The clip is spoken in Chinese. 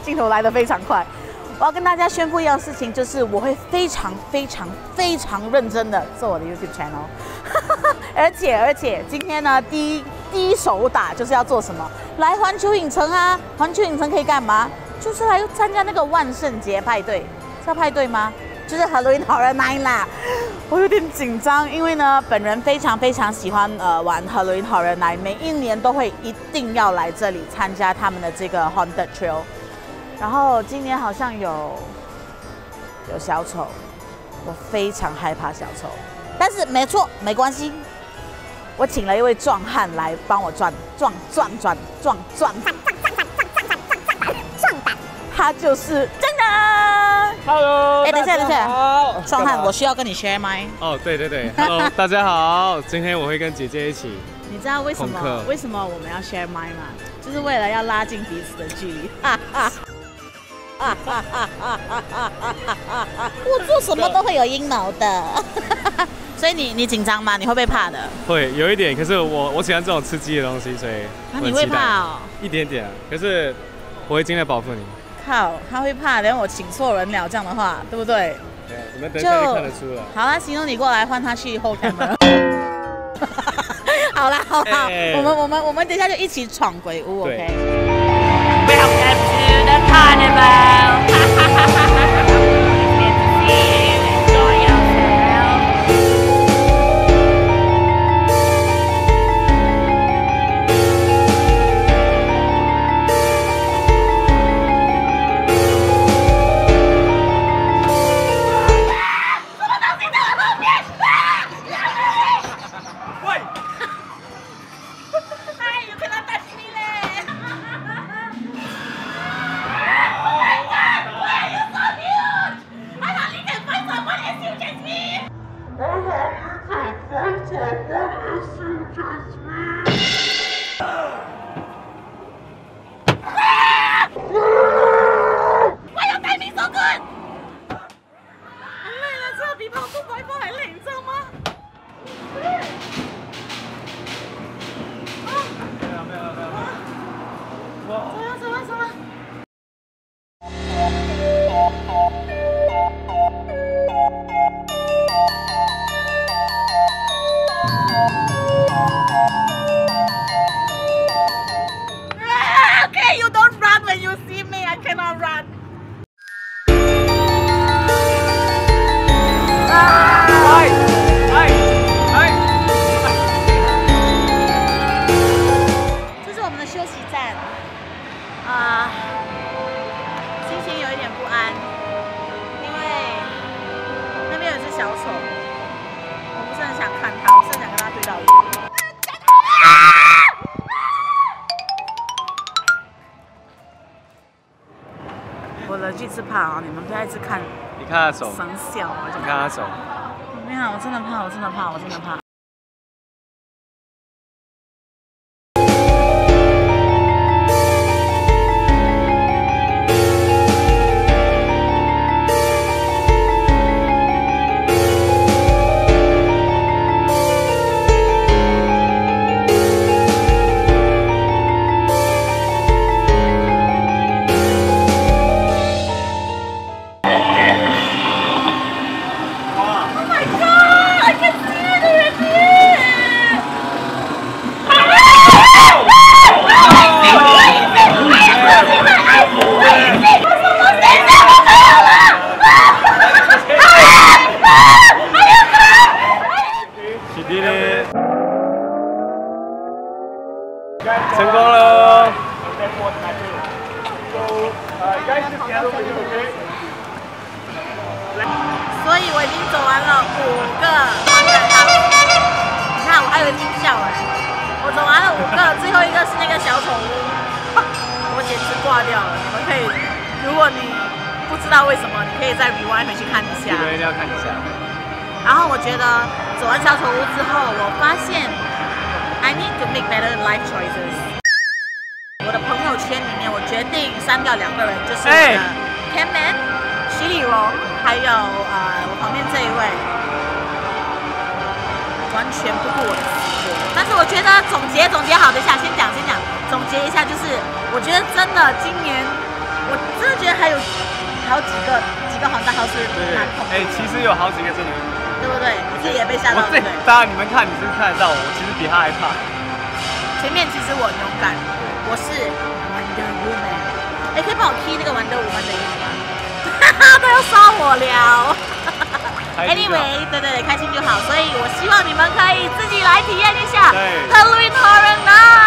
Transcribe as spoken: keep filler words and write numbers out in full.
镜头来得非常快。我要跟大家宣布一样事情，就是我会非常非常非常认真的做我的 YouTube channel， 而且而且今天呢，第一第一手打就是要做什么？来环球影城啊！环球影城可以干嘛？就是来参加那个万圣节派对，是要派对吗？就是 Halloween Horror Night 啦。我有点紧张，因为呢，本人非常非常喜欢呃玩 Halloween Horror Night， 每一年都会一定要来这里参加他们的这个 Haunted Trail。然后今年好像有有小丑，我非常害怕小丑，但是没错，没关系，我请了一位壮汉来帮我转转转转转转转转转转转转转转，他就是真的。 Hello， 哎，等一下，等一下， 好， 壮汉，我需要跟你 share 麦。 哦，对对对 ，Hello， 大家好，今天我会跟姐姐一起。 你知道为什么为什么我们要 share 麦吗？就是为了要拉近彼此的距离。哈哈。我做什么都会有阴谋的，所以你你紧张吗？你会不会怕的？ 会有一点，可是我我喜欢这种刺激的东西，所以啊，你会怕哦？一点点，可是我会尽量保护你。 靠，他会怕，等我请错人了，这样的话，对不对？ 对，我们等一下就看得出了。好啦，形容你过来，换他去后 camera。好啦好啦，欸、我们我们我们等一下就一起闯鬼屋 ，OK。Welcome to the carnival. 我的巨次怕啊！你们不要一直看， 你看他手， 生笑， 你看他手。 没有，我真的怕，我真的怕，我真的怕。 成功了！ 所以我已经走完了五个，你看我还有惊笑哎！我走完了五个，最后一个是那个小宠物，我简直挂掉了。你们可以，如果你不知道为什么，你可以再 rewind 回去看一下。 对，一定要看一下。 然后我觉得走完小宠物之后，我发现 I need to make better life choices。我的朋友圈里面，我决定删掉两个人，就是我的 Camman、徐礼荣，还有呃我旁边这一位，完全不顾我的死活。但是我觉得总结总结好，等一下先讲先讲，总结一下就是，我觉得真的今年我这好几个几个黄大号是蛮恐怖的。 哎，其实有好几个真的， 对不对？你自己也被吓到，对不对？ 当然你们看，你是看得到我，我其实比他还怕。 前面其实我很勇敢，我是 Wonder Woman。哎，可以帮我 key 那个 Wonder Woman 的音吗？哈哈，都要杀我了。Anyway， 对对对，开心就好。所以我希望你们可以自己来体验一下 Halloween Horror Night。